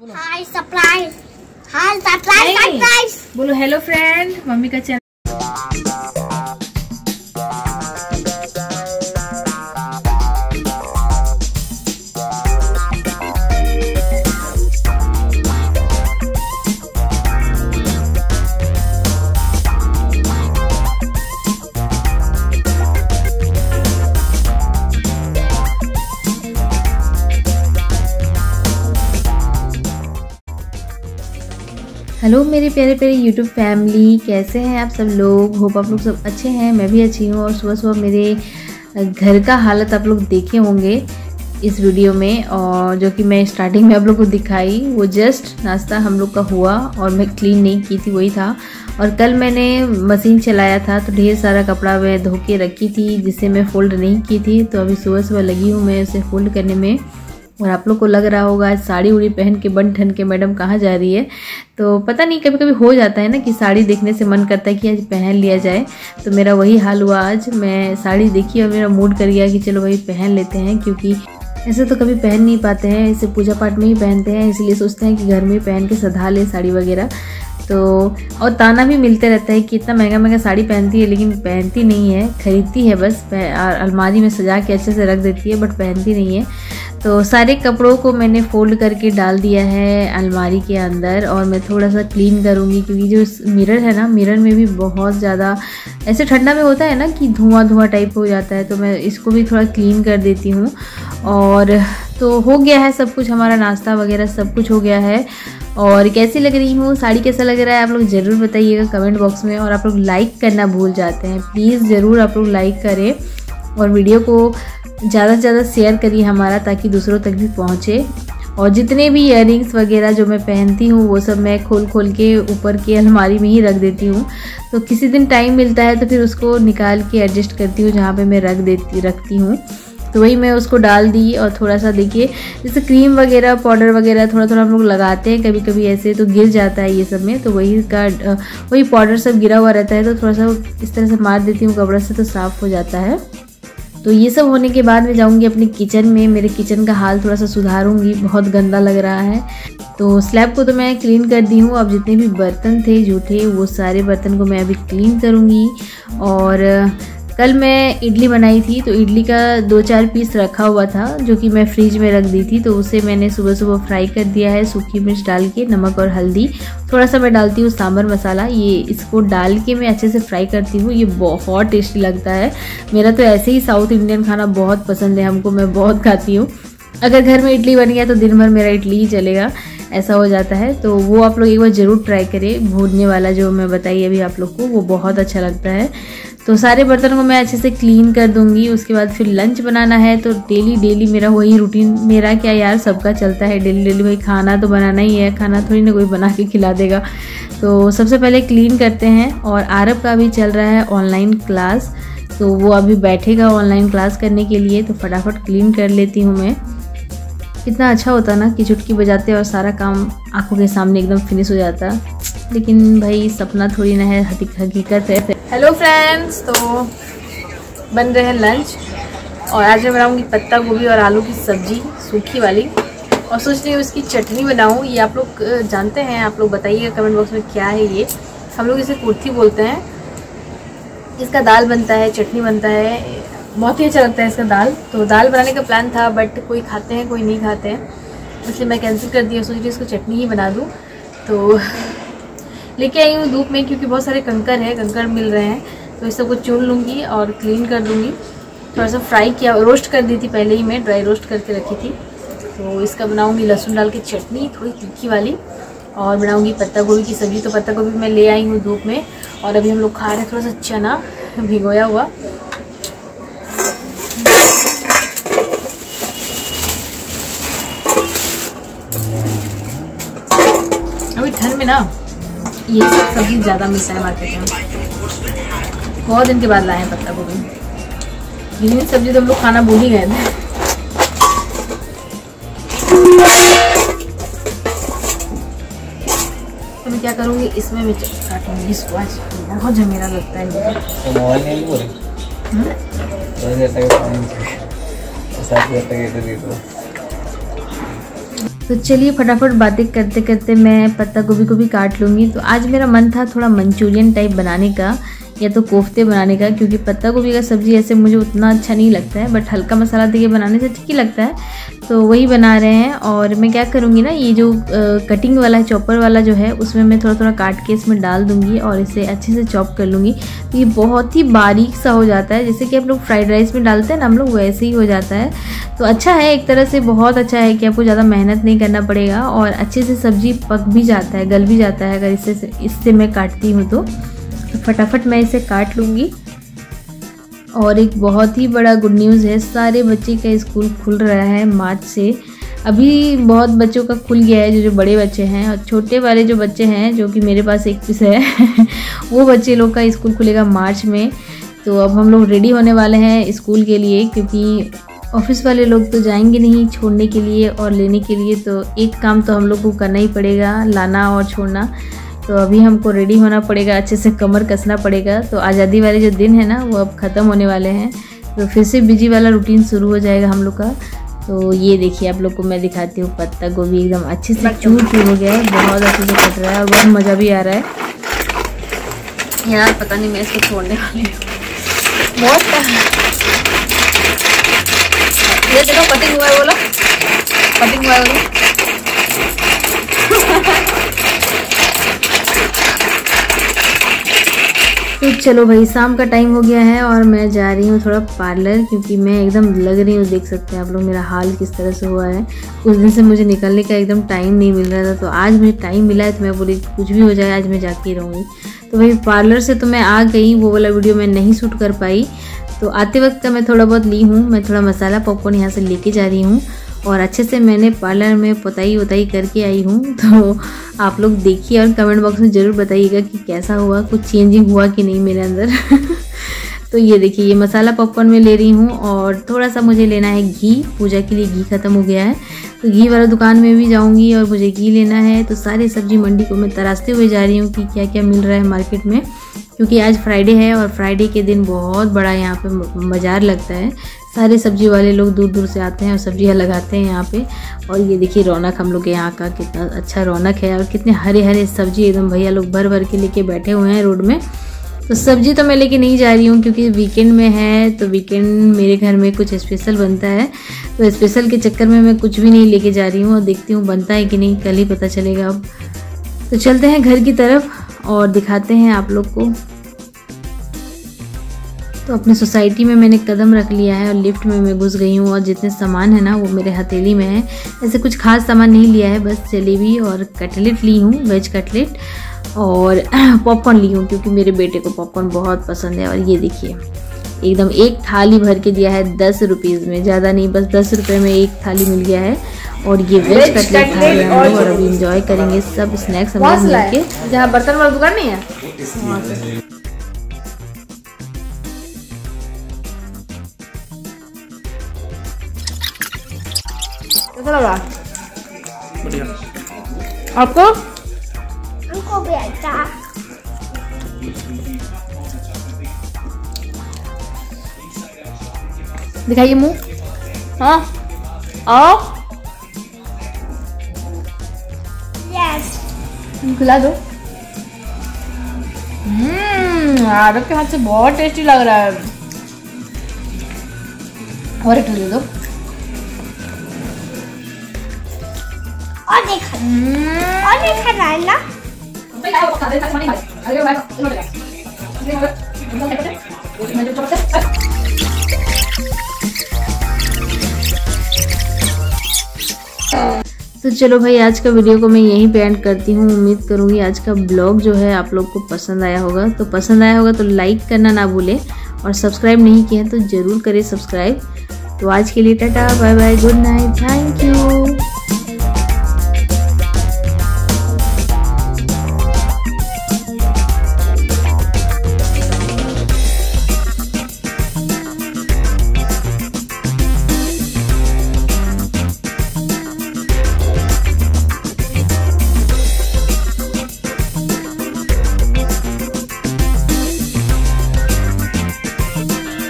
हाय surprise, hi surprise surprise बोलो। Hello friend, mummy का channel. Hello मेरे प्यारे प्यारे यूट्यूब फैमिली, कैसे हैं आप सब लोग। होप आप लोग सब अच्छे हैं, मैं भी अच्छी हूँ। और सुबह सुबह मेरे घर का हालत आप लोग देखे होंगे इस वीडियो में, और जो कि मैं स्टार्टिंग में आप लोग को दिखाई, वो जस्ट नाश्ता हम लोग का हुआ और मैं क्लीन नहीं की थी, वही था। और कल मैंने मशीन चलाया था तो ढेर सारा कपड़ा मैं धो के रखी थी जिसे मैं फ़ोल्ड नहीं की थी। तो अभी सुबह सुबह लगी हूँ मैं उसे फ़ोल्ड करने में। और आप लोग को लग रहा होगा आज साड़ी उड़ी पहन के बन ठन के मैडम कहाँ जा रही है। तो पता नहीं, कभी कभी हो जाता है ना कि साड़ी देखने से मन करता है कि आज पहन लिया जाए। तो मेरा वही हाल हुआ, आज मैं साड़ी देखी और मेरा मूड कर गया कि चलो भाई पहन लेते हैं, क्योंकि ऐसे तो कभी पहन नहीं पाते हैं, इसे पूजा पाठ में ही पहनते हैं, इसलिए सोचते हैं कि घर में ही पहन के सधा ले साड़ी वगैरह। तो और ताना भी मिलते रहता है कि इतना महंगा महंगा साड़ी पहनती है, लेकिन पहनती नहीं है, खरीदती है बस, अलमारी में सजा के अच्छे से रख देती है, बट पहनती नहीं है। तो सारे कपड़ों को मैंने फोल्ड करके डाल दिया है अलमारी के अंदर, और मैं थोड़ा सा क्लीन करूँगी, क्योंकि जो मिरर है ना, मिरर में भी बहुत ज़्यादा ऐसे ठंडा में होता है ना कि धुआं धुआं टाइप हो जाता है। तो मैं इसको भी थोड़ा क्लीन कर देती हूँ। और तो हो गया है सब कुछ, हमारा नाश्ता वगैरह सब कुछ हो गया है। और कैसी लग रही हूँ, साड़ी कैसा लग रहा है, आप लोग ज़रूर बताइएगा कमेंट बॉक्स में। और आप लोग लाइक करना भूल जाते हैं, प्लीज़ ज़रूर आप लोग लाइक करें और वीडियो को ज़्यादा से ज़्यादा शेयर करिए हमारा, ताकि दूसरों तक भी पहुँचे। और जितने भी इयररिंग्स वगैरह जो मैं पहनती हूँ वो सब मैं खोल खोल के ऊपर की अलमारी में ही रख देती हूँ। तो किसी दिन टाइम मिलता है तो फिर उसको निकाल के एडजस्ट करती हूँ जहाँ पे मैं रखती हूँ। तो वही मैं उसको डाल दी। और थोड़ा सा देखिए, जैसे क्रीम वगैरह पाउडर वगैरह थोड़ा थोड़ा हम लोग लगाते हैं कभी कभी, ऐसे तो गिर जाता है ये सब में, तो वही पाउडर सब गिरा हुआ रहता है, तो थोड़ा सा इस तरह से मार देती हूँ कपड़ा से, तो साफ़ हो जाता है। तो ये सब होने के बाद मैं जाऊंगी अपने किचन में, मेरे किचन का हाल थोड़ा सा सुधारूंगी, बहुत गंदा लग रहा है। तो स्लैब को तो मैं क्लीन कर दी हूँ, अब जितने भी बर्तन थे जूठे वो सारे बर्तन को मैं अभी क्लीन करूँगी। और कल मैं इडली बनाई थी, तो इडली का 2-4 पीस रखा हुआ था जो कि मैं फ्रिज में रख दी थी, तो उसे मैंने सुबह सुबह फ्राई कर दिया है सूखी मिर्च डाल के, नमक और हल्दी। थोड़ा सा मैं डालती हूँ सांभर मसाला, ये इसको डाल के मैं अच्छे से फ्राई करती हूँ। ये बहुत टेस्टी लगता है। मेरा तो ऐसे ही साउथ इंडियन खाना बहुत पसंद है हमको, मैं बहुत खाती हूँ। अगर घर में इडली बन गया तो दिन भर मेरा इडली ही चलेगा, ऐसा हो जाता है। तो वो आप लोग एक बार ज़रूर ट्राई करें, भूनने वाला जो मैं बताई अभी आप लोग को, वो बहुत अच्छा लगता है। तो सारे बर्तन को मैं अच्छे से क्लीन कर दूंगी। उसके बाद फिर लंच बनाना है, तो डेली मेरा वही रूटीन, मेरा क्या यार सबका चलता है डेली भाई, खाना तो बनाना ही है, खाना थोड़ी ना कोई बना के खिला देगा। तो सबसे पहले क्लीन करते हैं। और आरब का भी चल रहा है ऑनलाइन क्लास, तो वो अभी बैठेगा ऑनलाइन क्लास करने के लिए, तो फटाफट क्लीन कर लेती हूँ मैं। कितना अच्छा होता ना कि चुटकी बजाते और सारा काम आंखों के सामने एकदम फिनिश हो जाता, लेकिन भाई सपना थोड़ी ना है, हकीकत है। हेलो फ्रेंड्स, तो बन रहे हैं लंच, और आज मैं बनाऊंगी पत्ता गोभी और आलू की सब्जी सूखी वाली, और सोच रही हूँ इसकी चटनी बनाऊँ। ये आप लोग जानते हैं, आप लोग बताइएगा कमेंट बॉक्स में क्या है ये। हम लोग इसे कुर्थी बोलते हैं। इसका दाल बनता है, चटनी बनता है, बहुत ही अच्छा लगता है इसका दाल। तो दाल बनाने का प्लान था, बट कोई खाते हैं कोई नहीं खाते हैं, इसलिए मैं कैंसिल कर दिया। सोच रही इसको चटनी ही बना दूँ। तो लेके आई हूँ धूप में, क्योंकि बहुत सारे कंकर मिल रहे हैं, तो इस सबको चुन लूँगी और क्लीन कर दूँगी। थोड़ा सा फ्राई किया, रोस्ट कर दी थी पहले ही, मैं ड्राई रोस्ट करके रखी थी। तो इसका बनाऊँगी लहसुन डाल के चटनी, थोड़ी तीखी वाली, और बनाऊँगी पत्ता गोभी की सब्ज़ी। तो पत्ता गोभी मैं ले आई हूँ धूप में, और अभी हम लोग खा रहे हैं थोड़ा सा चना भिगोया हुआ। अभी ठंड में ना ये सब सब्जी ज़्यादा मिलता है मार्केट में। बहुत दिन के बाद लाए हैं पत्ता गोभी। ग्रीन सब्जी तो हम लोग खाना भूल ही गए थे। तो मैं क्या करूँगी, इसमें मैं काटूँगी इसको। आज बहुत झमेला लगता है मुझे। तो चलिए फटाफट बातें करते करते मैं पत्ता गोभी को भी काट लूँगी। तो आज मेरा मन था थोड़ा मंचूरियन टाइप बनाने का या तो कोफ्ते बनाने का, क्योंकि पत्ता गोभी का सब्ज़ी ऐसे मुझे उतना अच्छा नहीं लगता है, बट हल्का मसाला देके बनाने से ठीक ही लगता है। तो वही बना रहे हैं। और मैं क्या करूँगी ना, ये जो कटिंग वाला है, चॉपर वाला जो है, उसमें मैं थोड़ा थोड़ा काट के इसमें डाल दूँगी और इसे अच्छे से चॉप कर लूँगी। तो ये बहुत ही बारीक सा हो जाता है, जैसे कि आप लोग फ्राइड राइस में डालते हैं ना, हम लोग वैसे ही हो जाता है। तो अच्छा है, एक तरह से बहुत अच्छा है कि आपको ज़्यादा मेहनत नहीं करना पड़ेगा और अच्छे से सब्ज़ी पक भी जाता है, गल भी जाता है अगर इससे मैं काटती हूँ तो फटाफट मैं इसे काट लूँगी। और एक बहुत ही बड़ा गुड न्यूज़ है, सारे बच्चे का स्कूल खुल रहा है मार्च से। अभी बहुत बच्चों का खुल गया है, जो बड़े बच्चे हैं, और छोटे वाले जो बच्चे हैं, जो कि मेरे पास एक पीस है वो बच्चे लोग का स्कूल खुलेगा मार्च में। तो अब हम लोग रेडी होने वाले हैं स्कूल के लिए, क्योंकि ऑफिस वाले लोग तो जाएंगे नहीं छोड़ने के लिए और लेने के लिए, तो एक काम तो हम लोग को करना ही पड़ेगा, लाना और छोड़ना। तो अभी हमको रेडी होना पड़ेगा, अच्छे से कमर कसना पड़ेगा। तो आज़ादी वाले जो दिन है ना, वो अब ख़त्म होने वाले हैं, तो फिर से बिजी वाला रूटीन शुरू हो जाएगा हम लोग का। तो ये देखिए, आप लोग को मैं दिखाती हूँ, पत्ता गोभी एकदम अच्छे से चूर चूर हो गया है, बहुत अच्छे से कट रहा है और बहुत मज़ा भी आ रहा है यार। पता नहीं मैं इसको छोड़ने वाली हूँ, बहुत ये देखो कटिंग हुआ है, बोलो कटिंग हुआ है बोलो। तो चलो भाई, शाम का टाइम हो गया है और मैं जा रही हूँ थोड़ा पार्लर, क्योंकि मैं एकदम लग रही हूँ, देख सकते हैं आप लोग मेरा हाल किस तरह से हुआ है। कुछ दिन से मुझे निकलने का एकदम टाइम नहीं मिल रहा था, तो आज मुझे टाइम मिला है, तो मैं बोली कुछ भी हो जाए आज मैं जाके रहूँगी। तो भाई पार्लर से तो मैं आ गई, वो वाला वीडियो मैं नहीं शूट कर पाई। तो आते वक्त का मैं थोड़ा बहुत ली हूँ, मैं थोड़ा मसाला पॉपकॉर्न यहाँ से लेके जा रही हूँ और अच्छे से मैंने पार्लर में पोताई वोताई करके आई हूँ। तो आप लोग देखिए और कमेंट बॉक्स में ज़रूर बताइएगा कि कैसा हुआ, कुछ चेंजिंग हुआ कि नहीं मेरे अंदर। तो ये देखिए, ये मसाला पॉपकॉर्न में ले रही हूँ और थोड़ा सा मुझे लेना है घी, पूजा के लिए घी ख़त्म हो गया है, तो घी वाला दुकान में भी जाऊँगी और मुझे घी लेना है। तो सारी सब्जी मंडी को मैं तराशते हुए जा रही हूँ कि क्या क्या मिल रहा है मार्केट में, क्योंकि आज फ्राइडे है और फ्राइडे के दिन बहुत बड़ा यहाँ पे बाज़ार लगता है। सारे सब्जी वाले लोग दूर दूर से आते हैं और सब्जियाँ लगाते हैं यहाँ पे। और ये देखिए रौनक हम लोग के यहाँ का, कितना अच्छा रौनक है और कितने हरे हरे सब्जी एकदम भैया लोग भर भर के लेके बैठे हुए हैं रोड में। तो सब्जी तो मैं लेके नहीं जा रही हूँ क्योंकि वीकेंड में है, तो वीकेंड मेरे घर में कुछ स्पेशल बनता है, तो स्पेशल के चक्कर में मैं कुछ भी नहीं लेके जा रही हूँ और देखती हूँ बनता है कि नहीं, कल ही पता चलेगा अब। तो चलते हैं घर की तरफ और दिखाते हैं आप लोग को। तो अपने सोसाइटी में मैंने कदम रख लिया है और लिफ्ट में मैं घुस गई हूँ और जितने सामान है ना वो मेरे हथेली में है। ऐसे कुछ खास सामान नहीं लिया है, बस जलेबी और कटलेट ली हूँ, वेज कटलेट, और पॉपकॉर्न ली हूँ क्योंकि मेरे बेटे को पॉपकॉर्न बहुत पसंद है। और ये देखिए एकदम एक थाली भर के दिया है 10 रुपीज़ में, ज़्यादा नहीं, बस 10 रुपये में एक थाली मिल गया है। और ये वेज कटलेट खा रहे हैं और अभी इंजॉय करेंगे सब स्नैक्स हम लोग मिलके। जहाँ बर्तन वाला दुकान नहीं है कैसा लगा बढ़िया। आपको? हमको भी अच्छा। दिखाइए मुंह। हाँ आओ, यस खिला दो। आरब के हाथ से बहुत टेस्टी लग रहा है। और एक दे दो। और देखा है ना। तो चलो भाई, आज का वीडियो को मैं यहीं पे एंड करती हूँ। उम्मीद करूँगी आज का ब्लॉग जो है आप लोग को पसंद आया होगा। तो पसंद आया होगा तो लाइक करना ना भूलें और सब्सक्राइब नहीं किया तो ज़रूर करें सब्सक्राइब। तो आज के लिए tata bye bye, good night, thank you.